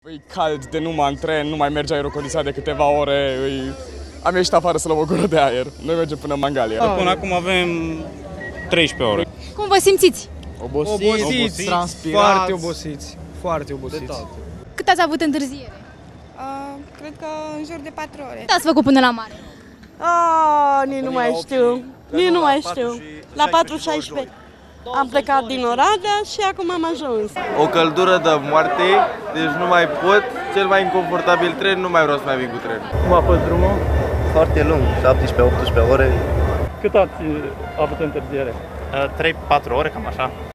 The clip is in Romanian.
E cald de numai în tren, nu mai merge aerul condiționat de câteva ore. Am ieșit afară să luăm o gură de aer. Noi mergem până în Mangalia. Până acum avem 13 ore. Cum vă simțiți? Obosiți, transpirați. Foarte obosiți. Foarte obosiți. Cât ați avut întârziere? Cred că în jur de 4 ore. Cât ați făcut până la mare? Nici nu mai știu. Nici nu mai știu. La 4:16 am plecat din Oradea și acum am ajuns. O căldură de moarte, deci nu mai pot. Cel mai inconfortabil tren, nu mai vreau să mai vin cu trenul. Cum a fost drumul? Foarte lung, 17-18 ore. Cât ați avut întârziere? 3-4 ore, cam așa.